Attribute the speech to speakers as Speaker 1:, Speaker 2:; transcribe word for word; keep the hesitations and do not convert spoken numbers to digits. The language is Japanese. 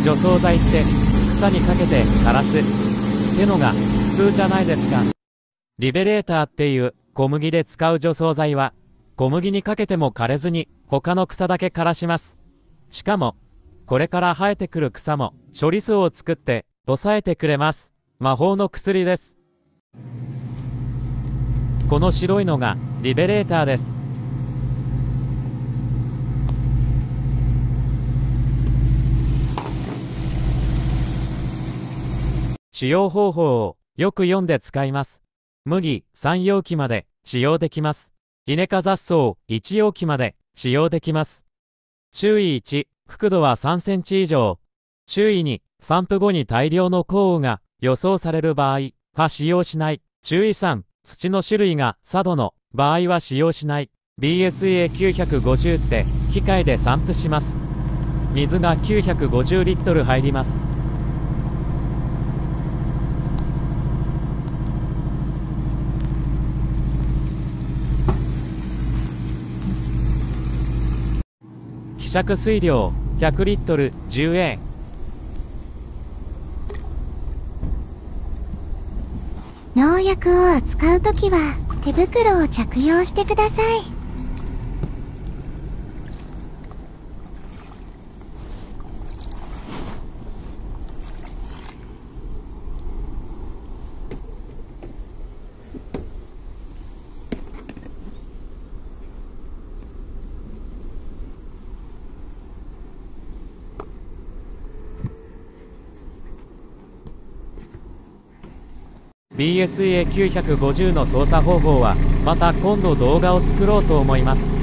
Speaker 1: 除草剤って草にかけて枯らすってのが普通じゃないですか。リベレーターっていう小麦で使う除草剤は小麦にかけても枯れずに他の草だけ枯らします。しかもこれから生えてくる草も処理数を作って抑えてくれます。魔法の薬です。この白いのがリベレーターです。使用方法をよく読んで使います。麦さん容器まで使用できます。イネ科雑草いち容器まで使用できます。注意いち、覆度はさんセンチ以上。注意に、散布後に大量の降雨が予想される場合は使用しない。注意さん、土の種類が佐渡の場合は使用しない。ビーエスエーきゅうひゃくごじゅう って機械で散布します。水がきゅうひゃくごじゅうリットル入ります。希釈水量ひゃくリットルじゅうえん。
Speaker 2: 農薬を扱うときは手袋を着用してください。
Speaker 1: ビーエスエーきゅうひゃくごじゅう の操作方法はまた今度動画を作ろうと思います。